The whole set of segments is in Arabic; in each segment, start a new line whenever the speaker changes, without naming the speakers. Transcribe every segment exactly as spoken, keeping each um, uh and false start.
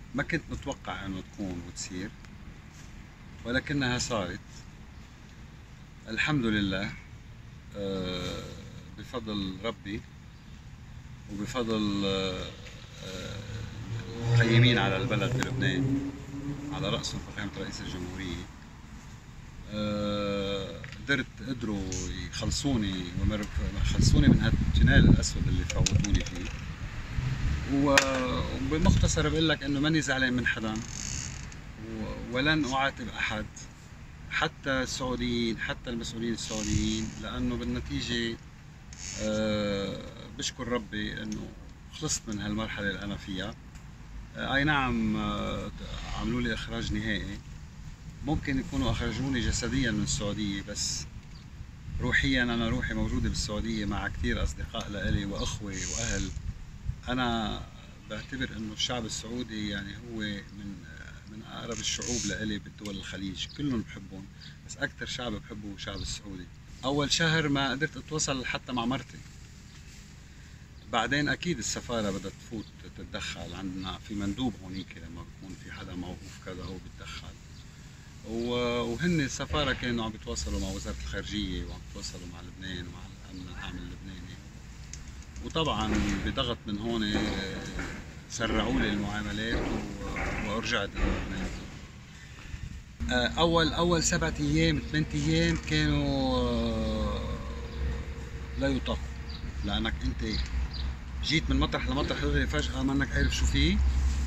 ما كنت متوقع انه تكون وتصير، ولكنها صارت الحمد لله. آه، بفضل ربي وبفضل آه، آه، القيمين على البلد بلبنان على رأسهم فخامة رئيس الجمهورية. آه، قدرت قدروا يخلصوني يخلصوني من هالتنال الأسود اللي فوتوني فيه. وبمختصر بقول لك انه ماني زعلان من حدا ولن اعاتب احد، حتى السعوديين، حتى المسؤولين السعوديين، لانه بالنتيجه أه بشكر ربي انه خلصت من هالمرحله اللي انا فيها. أه اي نعم، أه عملوا لي اخراج نهائي، ممكن يكونوا اخرجوني جسديا من السعوديه، بس روحيا انا روحي موجوده بالسعوديه مع كثير اصدقاء لإلي واخوه واهل. انا بعتبر انه الشعب السعودي يعني هو من من اقرب الشعوب لإلي بالدول الخليج، كلهم بحبهم، بس اكثر شعب بحبه هو الشعب السعودي. اول شهر ما قدرت اتواصل حتى مع مرتي، بعدين اكيد السفاره بدها تفوت تتدخل، عندنا في مندوب هونيك لما بكون في حدا موقوف كذا هو بيتدخل، وهن السفاره كانوا عم بيتواصلوا مع وزاره الخارجيه وعم بيتواصلوا مع لبنان ومع الامن العام اللبناني، وطبعا بضغط من هون سرعوا لي المعاملات ورجعت للبنان. اول اول سبعة ايام ثمان ايام كانوا لا يطاقوا، لانك انت جيت من مطرح لمطرح فجاه ما انك عارف شو فيه،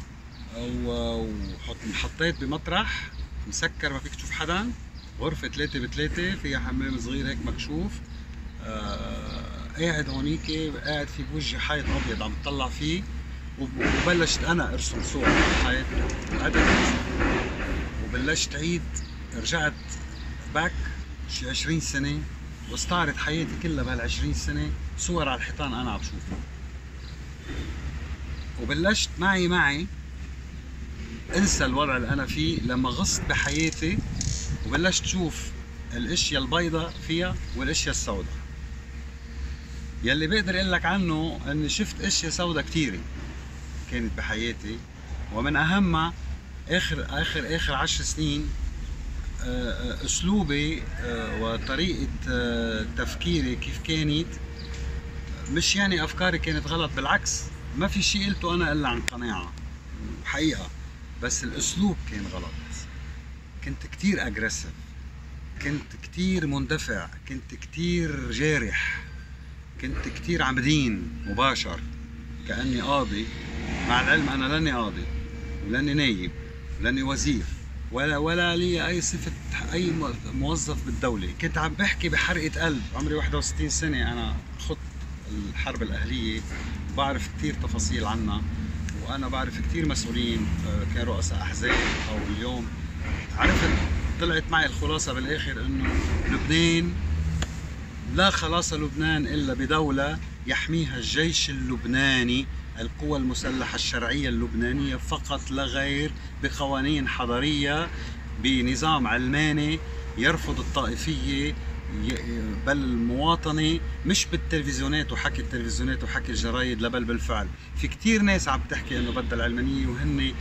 وحطيت بمطرح مسكر ما فيك تشوف حدا، غرفه ثلاثة بثلاثة فيها حمام صغير هيك مكشوف، قاعد هونيك قاعد في بوجهي حيط ابيض عم بتطلع فيه، وبلشت انا ارسم صور على الحيط وقعدت وبلشت عيد. رجعت باك شي عشرين سنه واستعرض حياتي كلها بهال عشرين سنه صور على الحيطان انا عم بشوفها، وبلشت معي معي انسى الوضع اللي انا فيه لما غصت بحياتي وبلشت شوف الاشياء البيضاء فيها والاشياء السوداء. يلي بقدر اقول لك عنه اني شفت اشياء سوداء كثيره كانت بحياتي، ومن اهمها اخر اخر اخر عشر سنين اسلوبي وطريقه تفكيري كيف كانت. مش يعني افكاري كانت غلط، بالعكس ما في شيء قلته انا الا عن قناعه حقيقه، بس الاسلوب كان غلط. كنت كثير اجريسيف، كنت كثير مندفع، كنت كثير جارح، كنت كثير عمدين مباشر كأني قاضي، مع العلم أنا لاني قاضي ولاني نايب ولاني وزير ولا ولا لي أي صفة أي موظف بالدولة. كنت عم بحكي بحرقة قلب، عمري واحد وستين سنة، أنا خضت الحرب الأهلية وبعرف كثير تفاصيل عنها، وأنا بعرف كثير مسؤولين كانوا رؤساء أحزاب أو اليوم. عرفت طلعت معي الخلاصة بالآخر إنه لبنان لا خلاص لبنان إلا بدولة يحميها الجيش اللبناني، القوى المسلحة الشرعية اللبنانية فقط لا غير، بقوانين حضارية، بنظام علماني يرفض الطائفية بل المواطنة، مش بالتلفزيونات وحكي التلفزيونات وحكي الجرايد، لا بل بالفعل. في كتير ناس عم تحكي انه بدها العلمانية وهن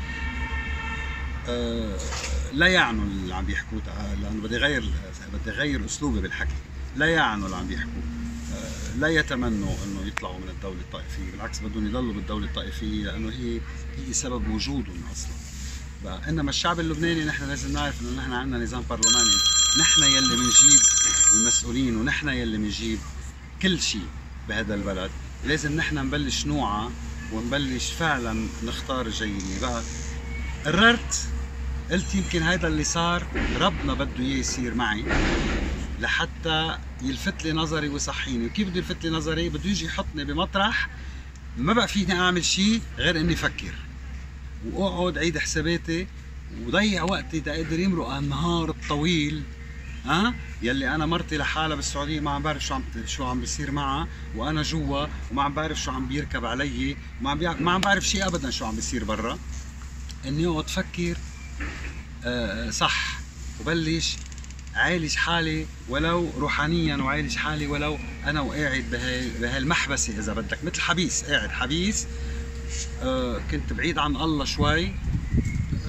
آه لا يعنوا اللي عم بيحكوه، لانه بدي غير بدي غير اسلوبي بالحكي. لا يعنوا اللي عم بيحكوا، لا يتمنوا انه يطلعوا من الدولة الطائفية، بالعكس بدهم يضلوا بالدولة الطائفية لانه هي هي سبب وجودهم اصلا. بقى انما الشعب اللبناني نحن لازم نعرف انه نحن عندنا نظام برلماني، نحن يلي بنجيب المسؤولين ونحن يلي بنجيب كل شيء بهذا البلد. لازم نحن نبلش نوعى ونبلش فعلا نختار الجيدين. بقى قررت قلت يمكن هذا اللي صار ربنا بده اياه يصير معي لحتى يلفت لي نظري ويصحيني. وكيف بده يلفت لي نظري؟ بده يجي يحطني بمطرح ما بقى فيني اعمل شيء غير اني افكر واقعد عيد حساباتي وضيع وقتي تقدر يمرق النهار الطويل. ها أه؟ يلي انا مرتي لحالها بالسعوديه ما عم بعرف شو عم شو عم بيصير معها، وانا جوا وما عم بعرف شو عم بيركب علي، وما عم ما عم بعرف شيء ابدا شو عم بيصير برا. اني اقعد افكر أه صح وبلش عالج حالي ولو روحانيا، وعالج حالي ولو انا وقاعد بهالمحبسه اذا بدك، مثل حبيس، قاعد حبيس. آه كنت بعيد عن الله شوي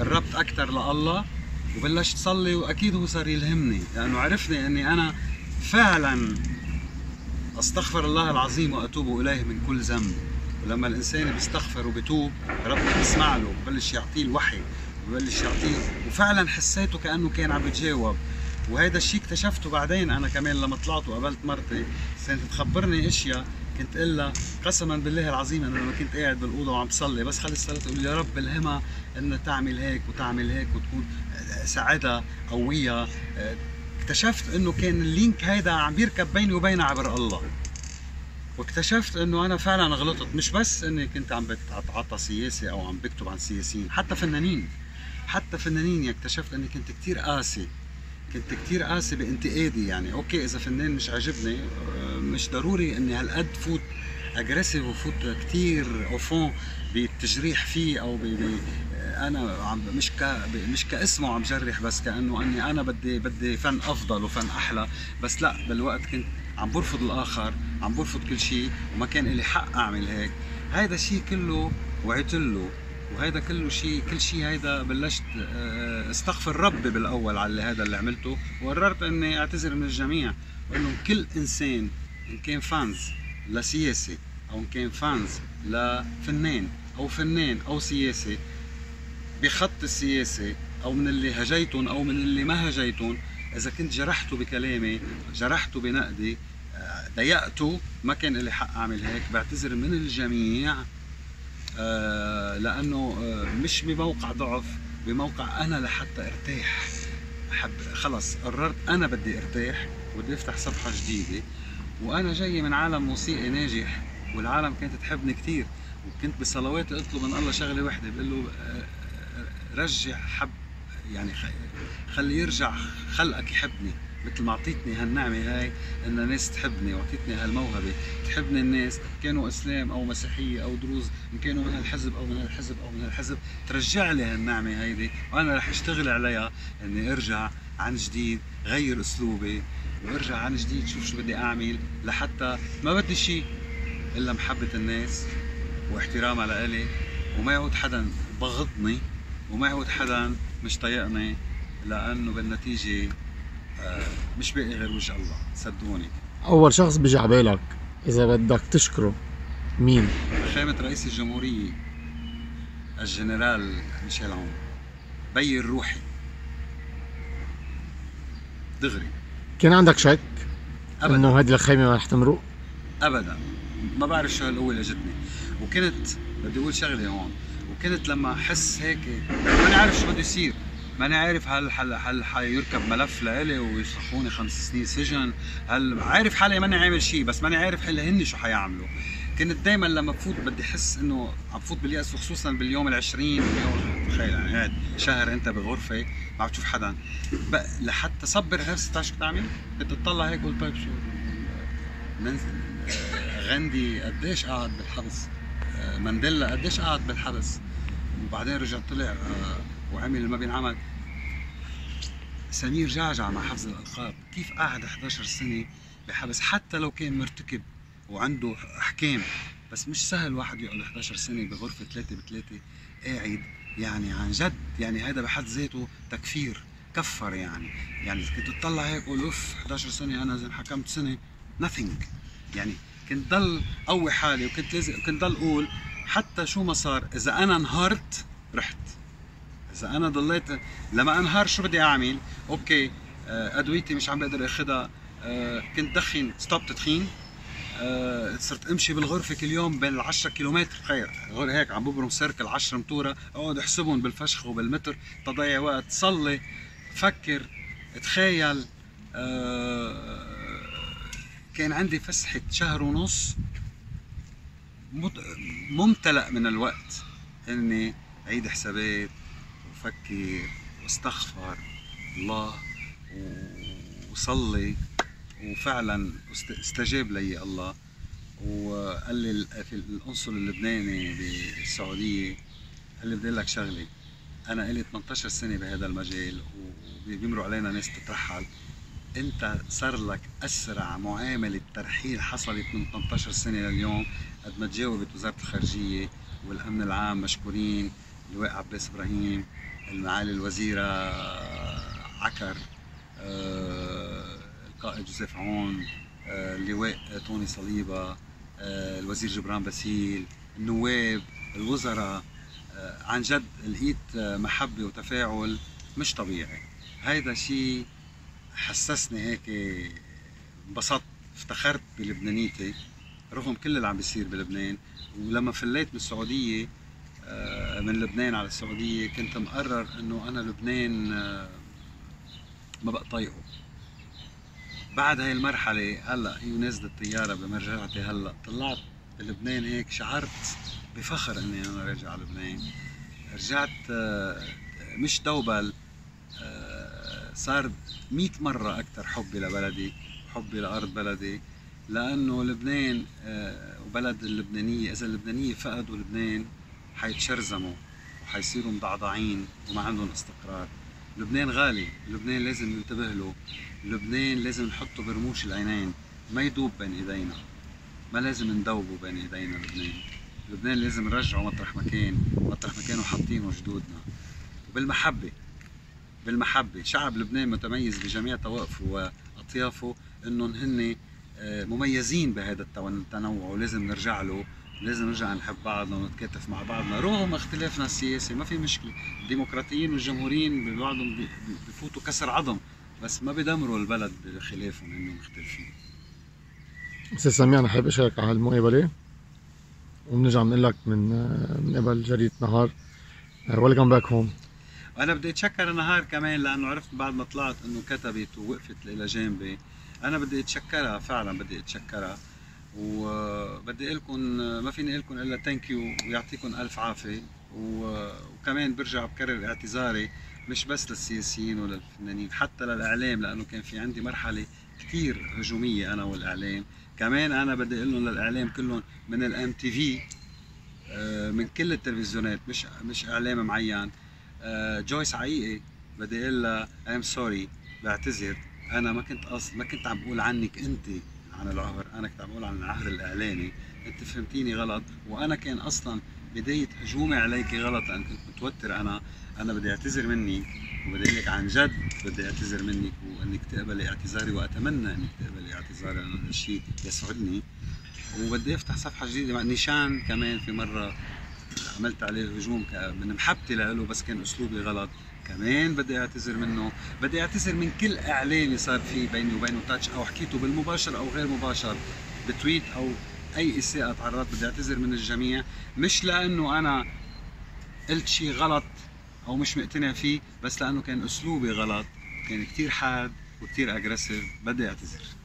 قربت اكثر لله وبلشت صلي، واكيد هو صار يلهمني لانه عرفني اني انا فعلا استغفر الله العظيم واتوب اليه من كل ذنب. ولما الانسان بيستغفر وبيتوب ربنا بيسمع له، ببلش يعطيه الوحي، ببلش يعطيه، وفعلا حسيته كانه كان عم بيتجاوب. وهذا الشيء اكتشفته بعدين انا كمان لما طلعت وقابلت مرتي، كانت تخبرني اشياء كنت اقول لها قسما بالله العظيم انا لما كنت قاعد بالاوضه وعم بصلي بس خلص الصلاه تقول يا رب الهمها انها تعمل هيك وتعمل هيك وتكون سعادة قويه. اكتشفت انه كان اللينك هيدا عم بيركب بيني وبينها عبر الله. واكتشفت انه انا فعلا غلطت، مش بس اني كنت عم بتعاطى سياسي او عم بكتب عن سياسيين، حتى فنانين حتى فنانين اكتشفت اني كنت كثير قاسي، كنت كثير قاسي بانتقادي. يعني اوكي اذا فنان مش عاجبني مش ضروري اني هالقد فوت اجريسيف وفوت كثير اوفون بالتجريح فيه او ب انا عم مش ك مش كاسمه عم جرح، بس كانه اني انا بدي بدي فن افضل وفن احلى. بس لا، بالوقت كنت عم برفض الاخر، عم برفض كل شيء، وما كان لي حق اعمل هيك. هيدا الشيء كله وعيت له، وهيدا كله شيء كل شيء هيدا بلشت استغفر ربي بالاول على هذا اللي عملته، وقررت اني اعتذر من الجميع، وانه كل انسان ان كان فانز لسياسي او ان كان فانز لفنان او فنان او سياسي بخط السياسي او من اللي هجيتهم او من اللي ما هجيتهم، اذا كنت جرحته بكلامي، جرحته بنقدي، ضايقته، ما كان لي حق اعمل هيك. بعتذر من الجميع آه لانه آه مش بموقع ضعف، بموقع انا لحتى ارتاح. حب خلص قررت انا بدي ارتاح وبدي افتح صفحه جديده، وانا جاي من عالم موسيقي ناجح والعالم كانت تحبني كثير، وكنت بصلواتي اطلب من الله شغله وحده، بقول له آه رجع حب يعني خلي يرجع خلقك يحبني، مثل ما اعطيتني هالنعمه هاي ان الناس تحبني، واعطيتني هالموهبه تحبني الناس، كانوا اسلام او مسيحيه او دروز، ان كانوا من هالحزب او من هالحزب او من هالحزب، ترجع لي هالنعمه هيدي، وانا رح اشتغل عليها اني ارجع عن جديد، غير اسلوبي وارجع عن جديد شوف شو بدي اعمل، لحتى ما بدي شيء الا محبه الناس واحترامها لإلي، وما يعود حدا بغضني، وما يعود حدا مش طايقني، لانه بالنتيجه آه مش باقي غير وجه الله. صدقوني.
اول شخص بيجي على بالك اذا بدك تشكره مين؟
خامة رئيس الجمهوريه الجنرال ميشيل عون، بي الروحي دغري.
كان عندك شك
أبداً
انه هذه الخيمه ما رح تمرق؟
ابدا، ما بعرف شو هالقوه اللي اجتني. وكنت بدي اقول شغله هون، وكنت لما احس هيك ماني عارف شو بده يصير، ماني عارف هل هل هل حيركب ملف لإلي ويصحوني خمس سنين سجن، هل عارف حالي ماني عامل شيء، بس ماني عارف هل هن شو حيعملوا. كنت دائما لما بفوت بدي احس انه عم بفوت باليأس، وخصوصا باليوم العشرين، تخيل يعني قاعد شهر انت بغرفه ما عم تشوف حدا، لحتى صبر غير ستة عشر كنت اعمل، كنت اطلع هيك قلت طيب شو منزل غاندي قديش قعد بالحبس، مانديلا قديش قعد بالحبس، وبعدين رجع طلع وعمل ما بينعمل. سمير جعجع مع حفظ الألقاب كيف قعد إحدى عشرة سنة بحبس، حتى لو كان مرتكب وعنده أحكام، بس مش سهل واحد يقعد إحدى عشرة سنة بغرفة ثلاثة بثلاثة قاعد، يعني عن جد يعني هذا بحد ذاته تكفير، كفر يعني. يعني كنت تطلع هيك قول اوف إحدى عشرة سنة أنا إذا حكمت سنة nothing، يعني كنت ضل قوي حالي، وكنت لازم كنت ضل اقول حتى شو ما صار اذا انا انهارت رحت، اذا انا ضليت لما انهار شو بدي اعمل؟ اوكي ادويتي مش عم بقدر اخذها، كنت دخن ستوب تدخين، صرت امشي بالغرفه كل يوم بال عشرة كيلومتر، خير غير هيك عم ببرم سيركل عشرة متوره، اقعد احسبهم بالفشخ وبالمتر تضيع وقت، صلي، فكر، تخيل. كان عندي فسحة شهر ونص ممتلئ من الوقت اني اعيد حسابات وفكر واستغفر الله وصلي، وفعلا استجاب لي الله. وقال لي في القنصل اللبناني بالسعودية، قال لي بدي اقول لك شغلة، انا الي ثمانية عشر سنة بهذا المجال وبيمروا علينا ناس تترحل، انت صار لك اسرع معامله ترحيل حصلت من ثمانية عشر سنه لليوم، قد ما تجاوبت وزاره الخارجيه والامن العام، مشكورين اللواء عباس ابراهيم، المعالي الوزيرة عكر، القائد جوزيف عون، اللواء توني صليبة، الوزير جبران باسيل، النواب، الوزراء. عن جد لقيت محبة وتفاعل مش طبيعي. هيدا شيء حسسني هيك، انبسطت، افتخرت بلبنانيتي رغم كل اللي عم بيصير بلبنان. ولما فليت من السعودية، من لبنان على السعودية، كنت مقرر انه انا لبنان ما بقى طايقه. بعد هاي المرحلة هلا هي نازلة الطيارة بمرجعتي، هلا طلعت بلبنان هيك شعرت بفخر اني انا راجع على لبنان. رجعت مش دوبل، صار مئة مرة أكثر حبي لبلدي، حبي لأرض بلدي، لأنه لبنان وبلد اللبنانية، إذا اللبنانية فقدوا لبنان حيتشرزموا وحيصيروا مضعضعين وما عندهم استقرار. لبنان غالي، لبنان لازم ننتبه له، لبنان لازم نحطه برموش العينين، ما يدوب بين ايدينا، ما لازم ندوبه بين ايدينا. لبنان لبنان لازم نرجعه مطرح ما كان، مطرح ما كانوا حاطينه جدودنا، وبالمحبة. بالمحبة شعب لبنان متميز بجميع طوائفه وأطيافه، إنهم هن مميزين بهذا التنوع، ولازم نرجع له. لازم نرجع نحب بعضنا ونتكاتف مع بعضنا رغم اختلافنا السياسي، ما في مشكلة. الديمقراطيين والجمهوريين ببعضهم بفوتوا كسر عظم، بس ما بدمروا البلد بخلافهم انهم مختلفين.
استاذ سميع، انا حابب اشارك على هالمقابلة، وبنرجع بنقول لك من من قبل جريدة نهار ويلكم باك هوم.
انا بدي اتشكر نهار كمان، لانه عرفت بعد ما طلعت انه كتبت ووقفت الى جانبي. انا بدي اتشكرها فعلا، بدي اتشكرها، وبدي اقول لكم ما فيني اقول لكم الا ثانك يو ويعطيكم الف عافيه. وكمان برجع بكرر اعتذاري مش بس للسياسيين ولا الفنانين، حتى للاعلام، لانه كان في عندي مرحله كثير هجوميه انا والاعلام. كمان انا بدي اقول لهم للاعلام كلهم، من الام تي في، من كل التلفزيونات، مش مش اعلام معين. جويس حقيقي بدي اقول لها ام سوري، بعتذر. انا ما كنت قصد، ما كنت عم بقول عنك انت عن العهر، انا كنت عم بقول عن العهر الاعلامي. انت فهمتيني غلط، وانا كان اصلا بدايه هجومي عليك غلط، لان كنت متوتر. انا انا بدي اعتذر منك، وبدي اقول لك عن جد بدي اعتذر منك، وانك تقبلي اعتذاري، واتمنى انك تقبلي اعتذاري، لانه هذا الشيء يسعدني. وبدي افتح صفحه جديده مع نيشان. كمان في مره عملت عليه الهجوم من محبتي له، بس كان اسلوبي غلط، كمان بدي اعتذر منه. بدي اعتذر من كل اعلامي صار في بيني وبينه تاتش، او حكيته بالمباشر او غير مباشر، بتويت او اي اساءة تعرضت. بدي اعتذر من الجميع، مش لانه انا قلت شيء غلط او مش مقتنع فيه، بس لانه كان اسلوبي غلط، كان كثير حاد وكثير اجريسيف. بدي اعتذر.